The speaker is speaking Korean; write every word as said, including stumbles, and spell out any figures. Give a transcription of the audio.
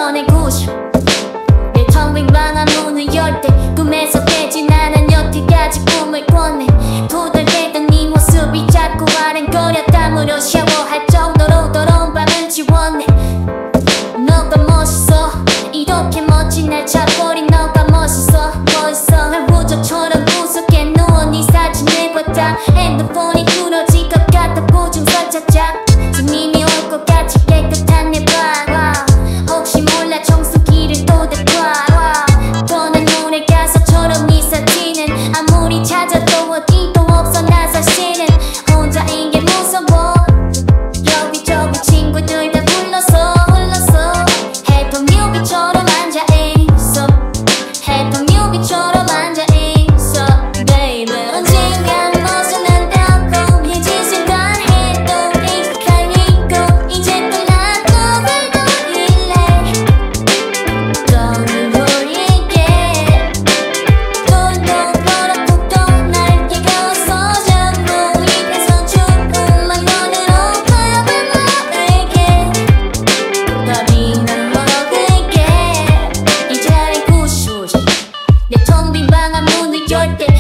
꺼내고 싶어. 내 텅 빈 방 안 문을 열 때 꿈에서 깨진 않은 여태까지 꿈을 꿨네. 도달되던 네 모습이 자꾸 아른거려 땀으로 샤워할 정도로 더러운 밤을 지웠네. 너가 멋있어. 이렇게 멋진 날 차버린 너가 멋있어. 멋있어. 날 우저처럼 구석에 누워 네 사진을 봤다. 핸드폰이 부러질 것 같아 보증서 찾아. 손님이 올 것 같이 깨끗한 내 방. 혹시 몰라 청소기를 또 대봐. 떠난 노래 가사처럼 네 사진은 아무리 찾아도 어디도 없어. 나 사실은 혼자인 게 무서워. 여기저기 친구들 다 불러서 불러서 해픈 뮤비처럼 앉아있어. 해픈 뮤비처럼 앉아있어 baby. 언젠간 벗어난 달콤해진 순간 해도 익숙한 이고 이제 또 난 누굴 돌릴래. 떠나버릴게. 똘똘 걸었고 또 날개 가서 잠못 입에서 조금만 너으로 밥을 먹을게. 밥이 난 먹을게. 이 자리 구수시 내 텅 빈 방 안 문을 열 때